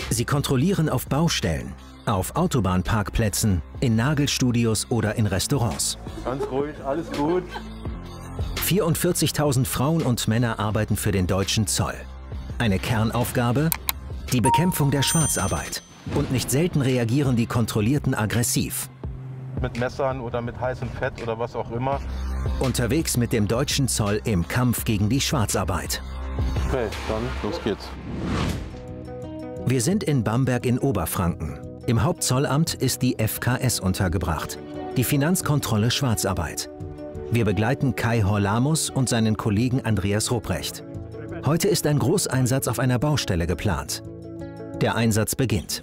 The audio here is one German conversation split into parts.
Sie kontrollieren auf Baustellen, auf Autobahnparkplätzen, in Nagelstudios oder in Restaurants. Ganz ruhig, alles gut. 44.000 Frauen und Männer arbeiten für den deutschen Zoll. Eine Kernaufgabe? Die Bekämpfung der Schwarzarbeit. Und nicht selten reagieren die Kontrollierten aggressiv. Mit Messern oder mit heißem Fett oder was auch immer. Unterwegs mit dem deutschen Zoll im Kampf gegen die Schwarzarbeit. Okay, dann los geht's. Wir sind in Bamberg in Oberfranken. Im Hauptzollamt ist die FKS untergebracht, die Finanzkontrolle Schwarzarbeit. Wir begleiten Kai Horlamus und seinen Kollegen Andreas Rupprecht. Heute ist ein Großeinsatz auf einer Baustelle geplant. Der Einsatz beginnt.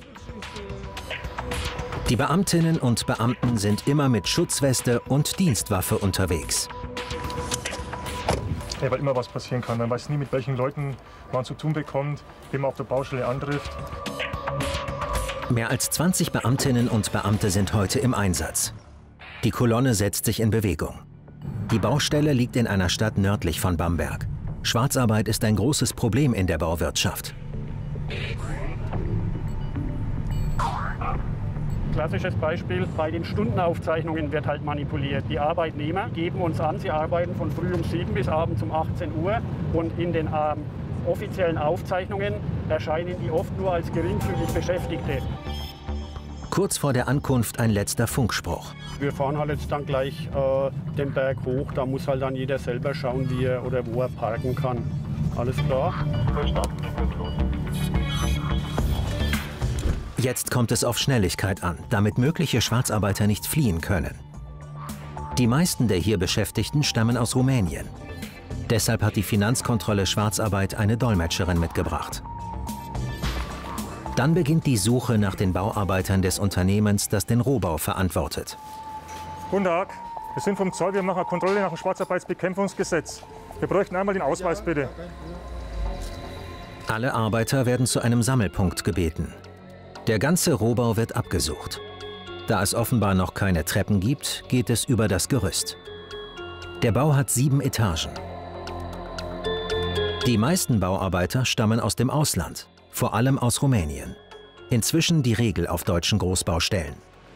Die Beamtinnen und Beamten sind immer mit Schutzweste und Dienstwaffe unterwegs. Ja, weil immer was passieren kann. Man weiß nie, mit welchen Leuten man zu tun bekommt, wen man auf der Baustelle antrifft. Mehr als 20 Beamtinnen und Beamte sind heute im Einsatz. Die Kolonne setzt sich in Bewegung. Die Baustelle liegt in einer Stadt nördlich von Bamberg. Schwarzarbeit ist ein großes Problem in der Bauwirtschaft. Klassisches Beispiel, bei den Stundenaufzeichnungen wird halt manipuliert. Die Arbeitnehmer geben uns an, sie arbeiten von früh um 7 bis abends um 18 Uhr und in den offiziellen Aufzeichnungen erscheinen die oft nur als geringfügig Beschäftigte. Kurz vor der Ankunft ein letzter Funkspruch. Wir fahren halt jetzt dann gleich den Berg hoch, da muss halt dann jeder selber schauen, wie er oder wo er parken kann. Alles klar? Jetzt kommt es auf Schnelligkeit an, damit mögliche Schwarzarbeiter nicht fliehen können. Die meisten der hier Beschäftigten stammen aus Rumänien. Deshalb hat die Finanzkontrolle Schwarzarbeit eine Dolmetscherin mitgebracht. Dann beginnt die Suche nach den Bauarbeitern des Unternehmens, das den Rohbau verantwortet. Guten Tag, wir sind vom Zoll, wir machen eine Kontrolle nach dem Schwarzarbeitsbekämpfungsgesetz. Wir bräuchten einmal den Ausweis, bitte. Alle Arbeiter werden zu einem Sammelpunkt gebeten. Der ganze Rohbau wird abgesucht. Da es offenbar noch keine Treppen gibt, geht es über das Gerüst. Der Bau hat 7 Etagen. Die meisten Bauarbeiter stammen aus dem Ausland, vor allem aus Rumänien. Inzwischen die Regel auf deutschen Großbaustellen.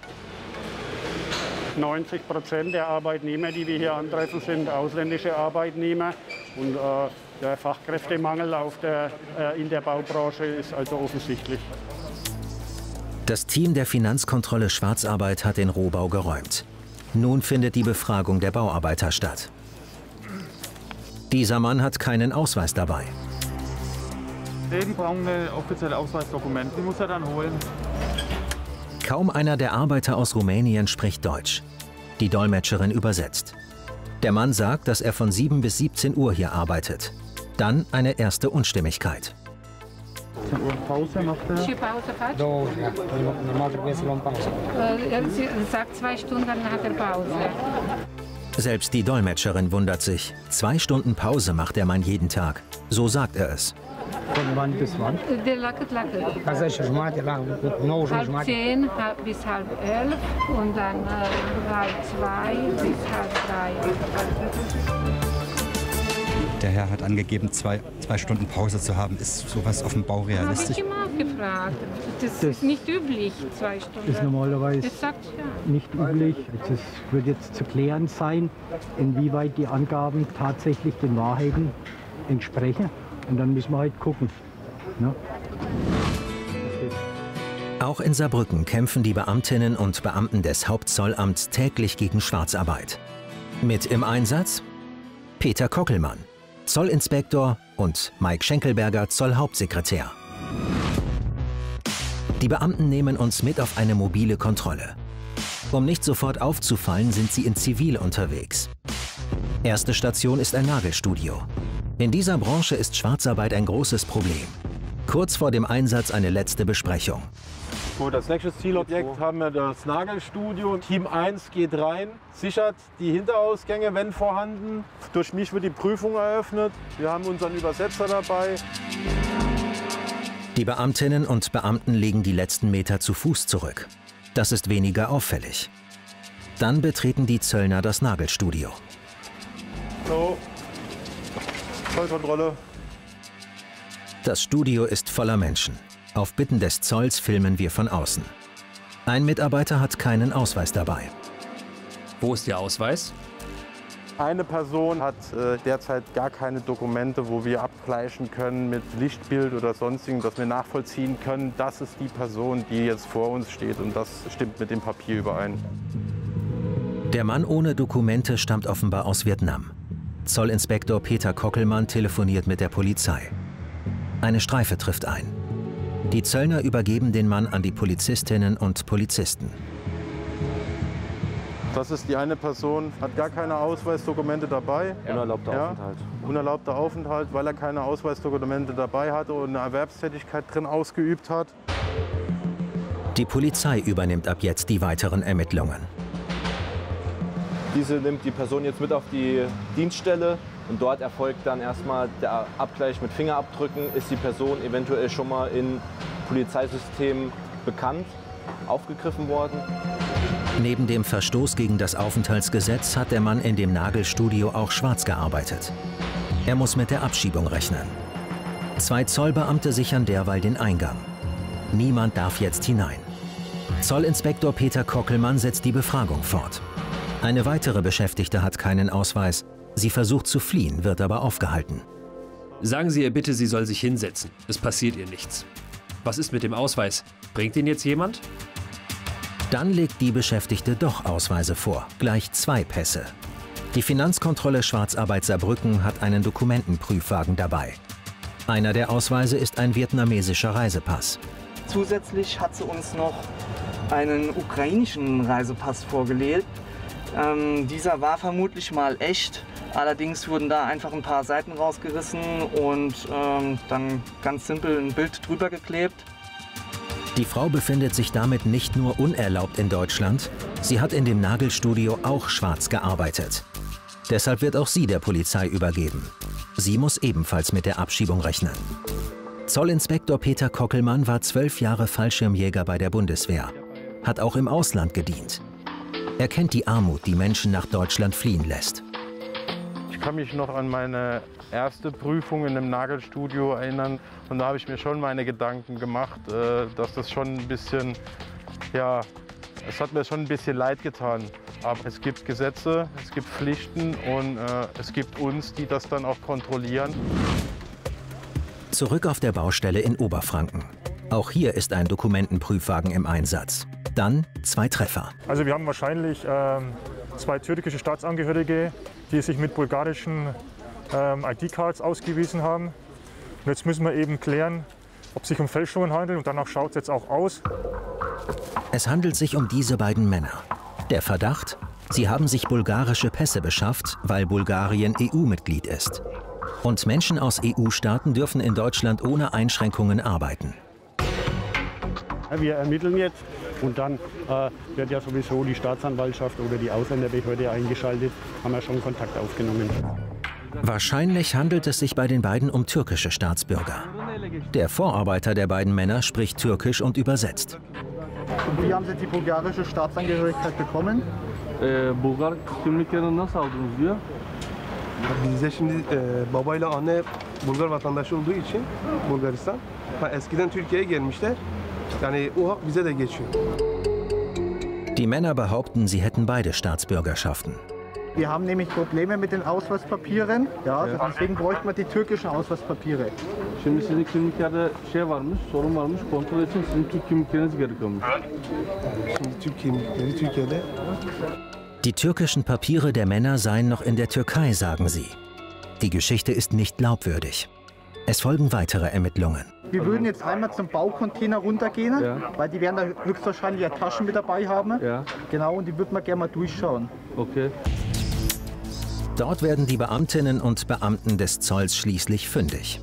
90% der Arbeitnehmer, die wir hier antreffen, sind ausländische Arbeitnehmer. Und der Fachkräftemangel in der Baubranche ist also offensichtlich. Das Team der Finanzkontrolle Schwarzarbeit hat den Rohbau geräumt. Nun findet die Befragung der Bauarbeiter statt. Dieser Mann hat keinen Ausweis dabei. Die brauchen ein offizielles Ausweisdokument. Die muss er dann holen. Kaum einer der Arbeiter aus Rumänien spricht Deutsch. Die Dolmetscherin übersetzt. Der Mann sagt, dass er von 7 bis 17 Uhr hier arbeitet. Dann eine erste Unstimmigkeit. Pause macht er? Pause fast? Sie sagt 2 Stunden nach der Pause. Selbst die Dolmetscherin wundert sich. 2 Stunden Pause macht der Mann jeden Tag. So sagt er es. Von wann bis wann? Der lacket. Halb 10 bis halb 11 und dann halb 2 bis halb 3. Der Herr hat angegeben, zwei Stunden Pause zu haben. Ist sowas auf dem Bau realistisch? Habe ich immer gefragt. Das ist nicht üblich, 2 Stunden. Das ist normalerweise das sagt, ja. nicht üblich. Es wird jetzt zu klären sein, inwieweit die Angaben tatsächlich den Wahrheiten entsprechen. Und dann müssen wir halt gucken. Ne? Auch in Saarbrücken kämpfen die Beamtinnen und Beamten des Hauptzollamts täglich gegen Schwarzarbeit. Mit im Einsatz Peter Kockelmann, Zollinspektor, und Mike Schenkelberger, Zollhauptsekretär. Die Beamten nehmen uns mit auf eine mobile Kontrolle. Um nicht sofort aufzufallen, sind sie in Zivil unterwegs. Erste Station ist ein Nagelstudio. In dieser Branche ist Schwarzarbeit ein großes Problem. Kurz vor dem Einsatz eine letzte Besprechung. Gut, als nächstes Zielobjekt haben wir das Nagelstudio. Team 1 geht rein, sichert die Hinterausgänge, wenn vorhanden. Durch mich wird die Prüfung eröffnet. Wir haben unseren Übersetzer dabei. Die Beamtinnen und Beamten legen die letzten Meter zu Fuß zurück. Das ist weniger auffällig. Dann betreten die Zöllner das Nagelstudio. So, Zollkontrolle. Das Studio ist voller Menschen. Auf Bitten des Zolls filmen wir von außen. Ein Mitarbeiter hat keinen Ausweis dabei. Wo ist Ihr Ausweis? Eine Person hat derzeit gar keine Dokumente, wo wir abgleichen können mit Lichtbild oder sonstigen, dass wir nachvollziehen können, das ist die Person, die jetzt vor uns steht und das stimmt mit dem Papier überein. Der Mann ohne Dokumente stammt offenbar aus Vietnam. Zollinspektor Peter Kockelmann telefoniert mit der Polizei. Eine Streife trifft ein. Die Zöllner übergeben den Mann an die Polizistinnen und Polizisten. Das ist die eine Person, hat gar keine Ausweisdokumente dabei. Unerlaubter Aufenthalt. Unerlaubter Aufenthalt, weil er keine Ausweisdokumente dabei hatte und eine Erwerbstätigkeit drin ausgeübt hat. Die Polizei übernimmt ab jetzt die weiteren Ermittlungen. Diese nimmt die Person jetzt mit auf die Dienststelle und dort erfolgt dann erstmal der Abgleich mit Fingerabdrücken. Ist die Person eventuell schon mal in Polizeisystemen bekannt, aufgegriffen worden? Neben dem Verstoß gegen das Aufenthaltsgesetz hat der Mann in dem Nagelstudio auch schwarz gearbeitet. Er muss mit der Abschiebung rechnen. 2 Zollbeamte sichern derweil den Eingang. Niemand darf jetzt hinein. Zollinspektor Peter Kockelmann setzt die Befragung fort. Eine weitere Beschäftigte hat keinen Ausweis. Sie versucht zu fliehen, wird aber aufgehalten. Sagen Sie ihr bitte, sie soll sich hinsetzen. Es passiert ihr nichts. Was ist mit dem Ausweis? Bringt ihn jetzt jemand? Dann legt die Beschäftigte doch Ausweise vor, gleich 2 Pässe. Die Finanzkontrolle Schwarzarbeit Saarbrücken hat einen Dokumentenprüfwagen dabei. Einer der Ausweise ist ein vietnamesischer Reisepass. Zusätzlich hat sie uns noch einen ukrainischen Reisepass vorgelegt. Dieser war vermutlich mal echt, allerdings wurden da einfach ein paar Seiten rausgerissen und dann ganz simpel ein Bild drüber geklebt. Die Frau befindet sich damit nicht nur unerlaubt in Deutschland, sie hat in dem Nagelstudio auch schwarz gearbeitet. Deshalb wird auch sie der Polizei übergeben. Sie muss ebenfalls mit der Abschiebung rechnen. Zollinspektor Peter Kockelmann war 12 Jahre Fallschirmjäger bei der Bundeswehr, hat auch im Ausland gedient. Er kennt die Armut, die Menschen nach Deutschland fliehen lässt. Ich kann mich noch an meine erste Prüfung in einem Nagelstudio erinnern und da habe ich mir schon meine Gedanken gemacht, dass das schon ein bisschen, ja, es hat mir schon ein bisschen leid getan. Aber es gibt Gesetze, es gibt Pflichten und es gibt uns, die das dann auch kontrollieren. Zurück auf der Baustelle in Oberfranken. Auch hier ist ein Dokumentenprüfwagen im Einsatz. Dann 2 Treffer. Also wir haben wahrscheinlich 2 türkische Staatsangehörige, die sich mit bulgarischen ID-Cards ausgewiesen haben. Und jetzt müssen wir eben klären, ob es sich um Fälschungen handelt und danach schaut es jetzt auch aus. Es handelt sich um diese beiden Männer. Der Verdacht? Sie haben sich bulgarische Pässe beschafft, weil Bulgarien EU-Mitglied ist. Und Menschen aus EU-Staaten dürfen in Deutschland ohne Einschränkungen arbeiten. Wir ermitteln jetzt und dann wird ja sowieso die Staatsanwaltschaft oder die Ausländerbehörde eingeschaltet, haben wir schon Kontakt aufgenommen. Wahrscheinlich handelt es sich bei den beiden um türkische Staatsbürger. Der Vorarbeiter der beiden Männer spricht Türkisch und übersetzt. Und wie haben Sie die bulgarische Staatsangehörigkeit bekommen? Bulgar kimliklerini nasıl aldınız diyor. Bizde şimdi babayla anne Bulgar vatandaşı olduğu için Bulgaristan. Eskiden Türkiye'ye gelmişler. Yani o hak bize de geçiyor. Die Männer behaupten, sie hätten beide Staatsbürgerschaften. Wir haben nämlich Probleme mit den Ausweispapieren. Ja, deswegen bräuchten wir die türkischen Ausweispapiere. Şimdi sizin kimliklerde varmış, sorun varmış. Kontrol için sizin Türk kimlikleriniz gerekiyormuş. Şimdi Türk kimlikleri Türkiye'de. Die türkischen Papiere der Männer seien noch in der Türkei, sagen sie. Die Geschichte ist nicht glaubwürdig. Es folgen weitere Ermittlungen. Wir würden jetzt einmal zum Baucontainer runtergehen, weil die werden da höchstwahrscheinlich ja Taschen mit dabei haben. Ja. Genau, und die würden wir gerne mal durchschauen. Okay. Dort werden die Beamtinnen und Beamten des Zolls schließlich fündig.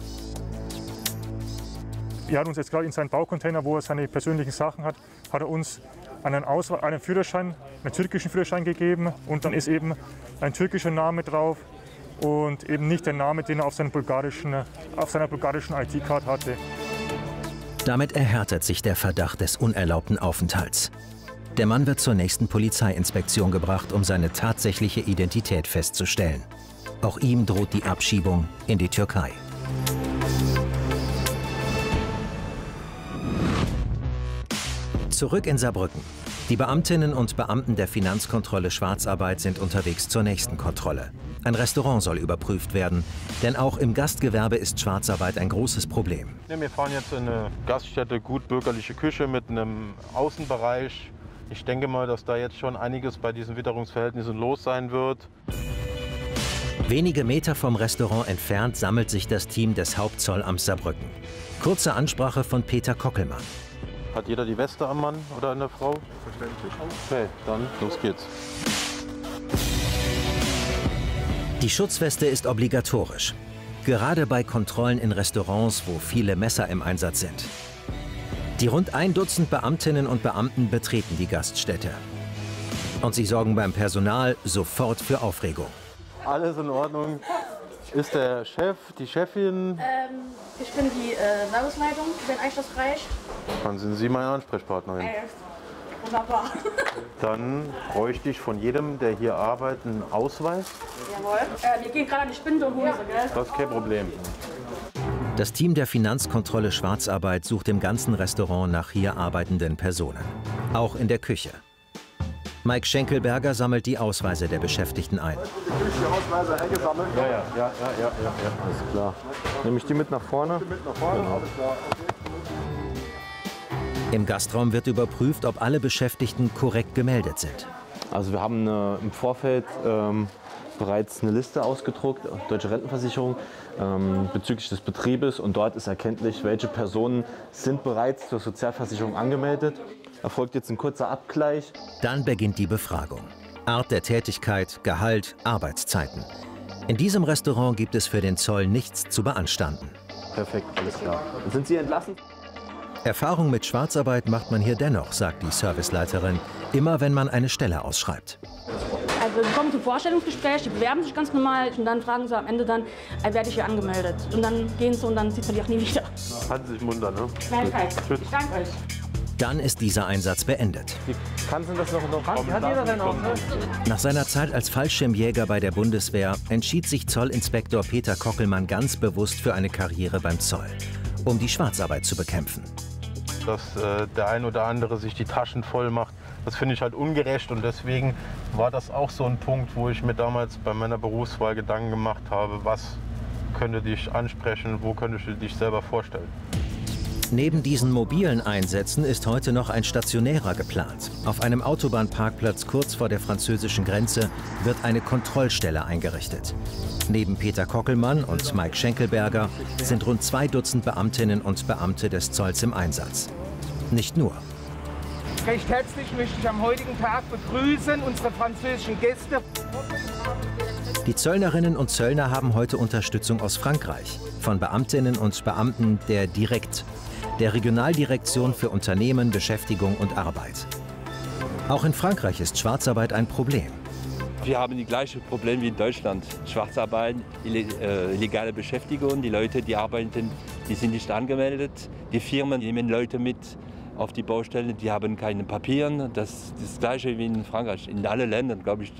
Er hat uns jetzt gerade in seinen Baucontainer, wo er seine persönlichen Sachen hat, hat er uns einen Führerschein, einen türkischen Führerschein gegeben und dann ist eben ein türkischer Name drauf und eben nicht der Name, den er auf seiner bulgarischen ID-Card hatte. Damit erhärtet sich der Verdacht des unerlaubten Aufenthalts. Der Mann wird zur nächsten Polizeiinspektion gebracht, um seine tatsächliche Identität festzustellen. Auch ihm droht die Abschiebung in die Türkei. Zurück in Saarbrücken. Die Beamtinnen und Beamten der Finanzkontrolle Schwarzarbeit sind unterwegs zur nächsten Kontrolle. Ein Restaurant soll überprüft werden, denn auch im Gastgewerbe ist Schwarzarbeit ein großes Problem. Ja, wir fahren jetzt in eine Gaststätte, gut bürgerliche Küche mit einem Außenbereich. Ich denke mal, dass da jetzt schon einiges bei diesen Witterungsverhältnissen los sein wird. Wenige Meter vom Restaurant entfernt sammelt sich das Team des Hauptzollamts Saarbrücken. Kurze Ansprache von Peter Kockelmann. Hat jeder die Weste am Mann oder an der Frau? Verständlich. Okay, dann los geht's. Die Schutzweste ist obligatorisch. Gerade bei Kontrollen in Restaurants, wo viele Messer im Einsatz sind. Die rund 1 Dutzend Beamtinnen und Beamten betreten die Gaststätte. Und sie sorgen beim Personal sofort für Aufregung. Alles in Ordnung. Ist der Chef, die Chefin? Ich bin die Serviceleitung, ich bin einschlussreich. Dann sind Sie meine Ansprechpartnerin. Wunderbar. Dann bräuchte ich von jedem, der hier arbeitet, einen Ausweis. Jawohl. Wir gehen gerade an die Spinde und Hose, gell? Das ist kein Problem. Das Team der Finanzkontrolle Schwarzarbeit sucht im ganzen Restaurant nach hier arbeitenden Personen. Auch in der Küche. Mike Schenkelberger sammelt die Ausweise der Beschäftigten ein. Die Ausweise eingesammelt? Ja. Alles klar. Nehme ich die mit nach vorne? Genau. Alles klar. Im Gastraum wird überprüft, ob alle Beschäftigten korrekt gemeldet sind. Also wir haben im Vorfeld bereits eine Liste ausgedruckt, Deutsche Rentenversicherung, bezüglich des Betriebes. Und dort ist erkenntlich, welche Personen sind bereits zur Sozialversicherung angemeldet. Erfolgt jetzt ein kurzer Abgleich. Dann beginnt die Befragung. Art der Tätigkeit, Gehalt, Arbeitszeiten. In diesem Restaurant gibt es für den Zoll nichts zu beanstanden. Perfekt, alles klar. Und sind Sie entlassen? Erfahrung mit Schwarzarbeit macht man hier dennoch, sagt die Serviceleiterin, immer wenn man eine Stelle ausschreibt. Also sie kommen zum Vorstellungsgespräch, die bewerben sich ganz normal und dann fragen sie am Ende dann, werde ich hier angemeldet. Und dann gehen sie und dann sieht man die auch nie wieder. Halten Sie sich munter, ne? Nein, ich danke euch. Dann ist dieser Einsatz beendet. Kannst du das noch hat jeder denn auch, ne? Nach seiner Zeit als Fallschirmjäger bei der Bundeswehr entschied sich Zollinspektor Peter Kockelmann ganz bewusst für eine Karriere beim Zoll, um die Schwarzarbeit zu bekämpfen. Dass der ein oder andere sich die Taschen voll macht, das finde ich halt ungerecht. Und deswegen war das auch so ein Punkt, wo ich mir damals bei meiner Berufswahl Gedanken gemacht habe, was könnte dich ansprechen, wo könntest du dich selber vorstellen. Neben diesen mobilen Einsätzen ist heute noch ein stationärer geplant. Auf einem Autobahnparkplatz kurz vor der französischen Grenze wird eine Kontrollstelle eingerichtet. Neben Peter Kockelmann und Mike Schenkelberger sind rund 2 Dutzend Beamtinnen und Beamte des Zolls im Einsatz. Nicht nur. Recht herzlich möchte ich am heutigen Tag begrüßen unsere französischen Gäste. Die Zöllnerinnen und Zöllner haben heute Unterstützung aus Frankreich, von Beamtinnen und Beamten der Direct, der Regionaldirektion für Unternehmen, Beschäftigung und Arbeit. Auch in Frankreich ist Schwarzarbeit ein Problem. Wir haben die gleichen Probleme wie in Deutschland. Schwarzarbeit, illegale Beschäftigung, die Leute, die arbeiten, die sind nicht angemeldet. Die Firmen nehmen Leute mit auf die Baustelle, die haben keine Papiere. Das ist das Gleiche wie in Frankreich. In allen Ländern, glaube ich,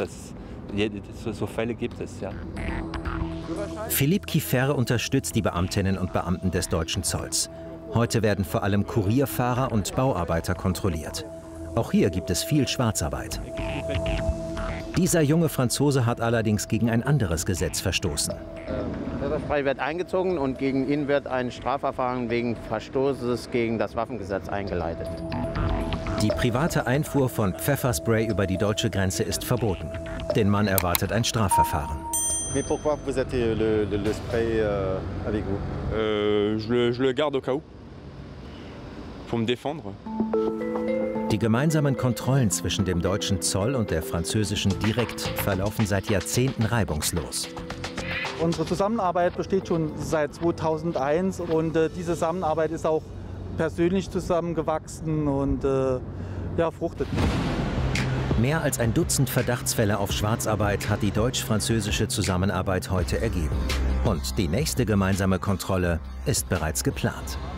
so Fälle gibt es. Ja. Philippe Kieffer unterstützt die Beamtinnen und Beamten des deutschen Zolls. Heute werden vor allem Kurierfahrer und Bauarbeiter kontrolliert. Auch hier gibt es viel Schwarzarbeit. Dieser junge Franzose hat allerdings gegen ein anderes Gesetz verstoßen. Pfefferspray wird eingezogen und gegen ihn wird ein Strafverfahren wegen Verstoßes gegen das Waffengesetz eingeleitet. Die private Einfuhr von Pfefferspray über die deutsche Grenze ist verboten. Den Mann erwartet ein Strafverfahren. Mais pourquoi vous avez le spray avec vous? Je le garde au cas où. Pour me défendre. Die gemeinsamen Kontrollen zwischen dem deutschen Zoll und der französischen Direct verlaufen seit Jahrzehnten reibungslos. Unsere Zusammenarbeit besteht schon seit 2001 und diese Zusammenarbeit ist auch persönlich zusammengewachsen und fruchtet. Mehr als ein Dutzend Verdachtsfälle auf Schwarzarbeit hat die deutsch-französische Zusammenarbeit heute ergeben. Und die nächste gemeinsame Kontrolle ist bereits geplant.